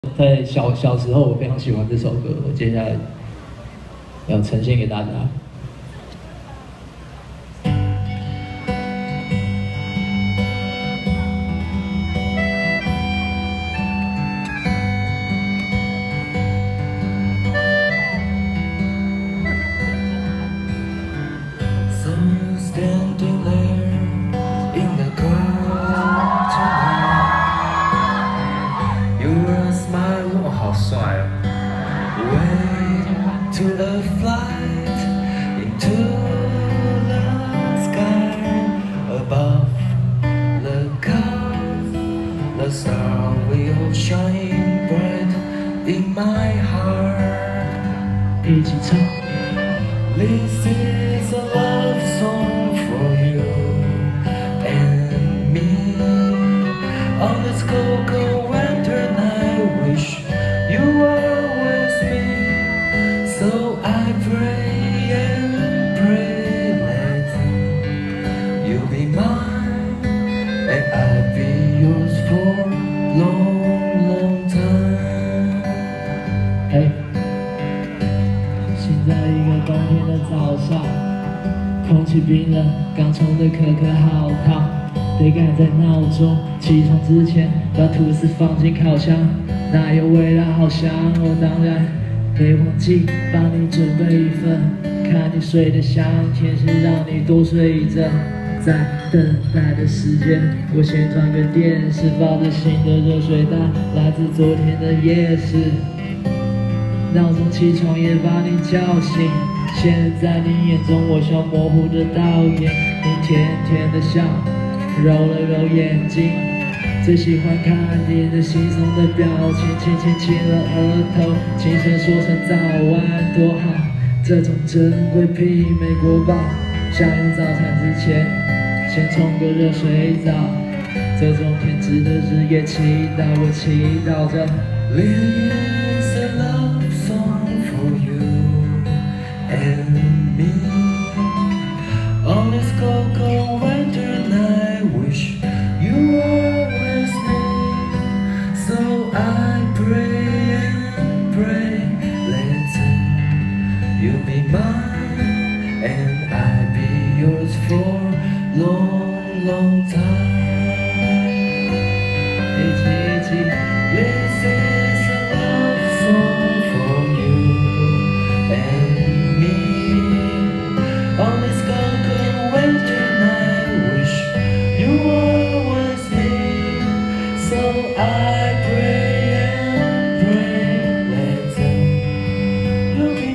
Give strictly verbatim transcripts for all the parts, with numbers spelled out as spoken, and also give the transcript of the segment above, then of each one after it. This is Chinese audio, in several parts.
在小小时候，我非常喜欢这首歌，我接下来要呈现给大家。 Standing there in the cold tonight, your smile 哦，好帅哦 ！Way to a flight into the sky above the clouds, the star will shine bright in my heart. 一起唱。 This is a love song for you and me. On this cold, cold winter night, wish you were with me. So I pray and pray that you'll be mine and I'll be yours for long, long time. Hey. 在一个冬天的早上，空气冰冷，刚冲的可可好烫，得赶在闹钟起床之前把吐司放进烤箱，那有味道好香。我当然没忘记帮你准备一份，看你睡得香，甜心让你多睡一阵。在等待的时间，我先装个电视，抱着新的热水袋，来自昨天的夜市。闹钟起床也把你叫醒，现在你眼中我像模糊的倒影，你甜甜的笑，揉了揉眼睛，最喜欢看你的惺忪的表情，轻轻亲了额头，轻声说声早安多好，这种珍贵媲美国宝，想用早餐之前先冲个热水澡，这种天值的日夜祈祷，我祈祷着。 It's a love song for you and me. On this cold, cold winter night, wish you were with me. So I pray and pray that you'll be mine and I'll be yours for long, long time. 一起一起 This is a love song for you and me. On this cold, cold winter night, wish you were with me. So I pray and pray that you'll be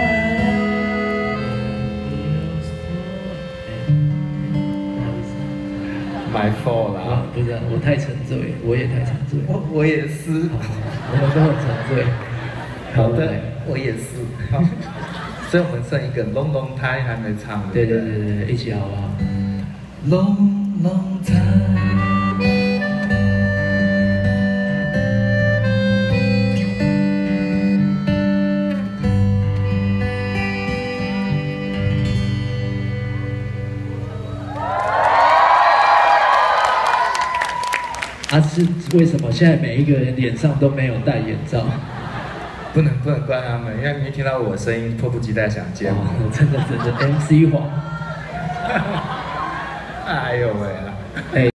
mine. My fault 啦， 不是，我太沉醉，我也太沉醉。 我我也是， 我们都很沉醉。 好的，我也是。好，所以我们剩一个 Long Long Time 还没唱。 对对对对对，一起好不好 ？Long Long Time。 啊，是为什么现在每一个人脸上都没有戴眼罩？ 不能不能怪他们，因为没听到我的声音，迫不及待想见我。 哦、真的真的 M C 黄。 哎呦喂啊！ 哎。